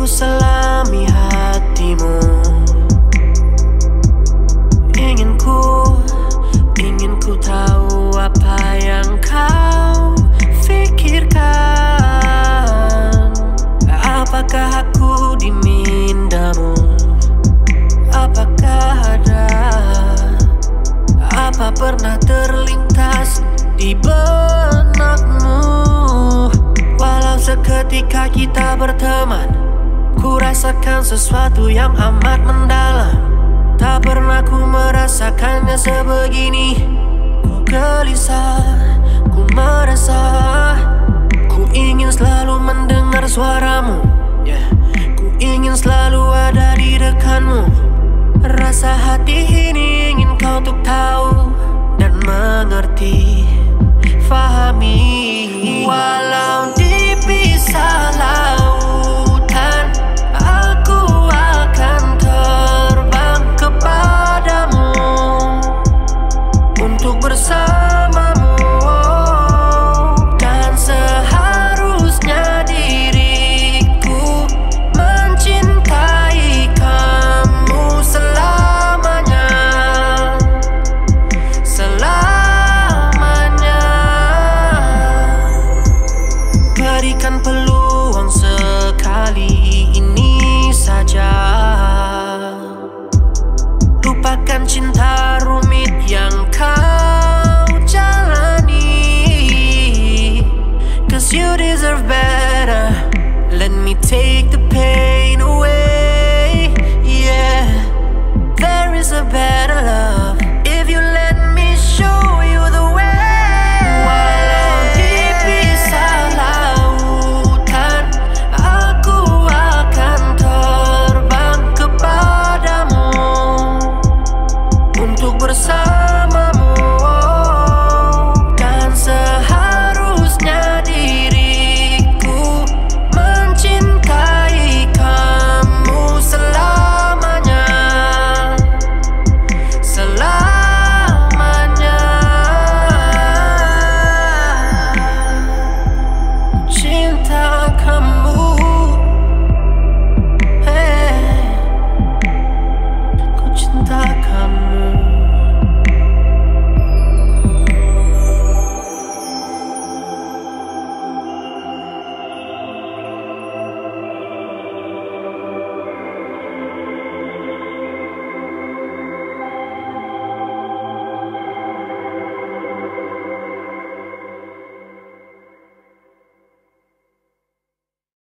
selami hatimu. Ingin ku tahu apa yang kau pikirkan. Apakah aku dimindamu? Apakah ada? Apa pernah terlintas di benakmu? Walau seketika kita berteman, ku rasakan sesuatu yang amat mendalam. Tak pernah ku merasakannya sebegini. Ku gelisah, ku merasa, ku ingin selalu mendengar suaramu. Ku ingin selalu ada di dekatmu. Rasa hati ini ingin kau untuk tahu dan mengerti, fahami. Walau dipisah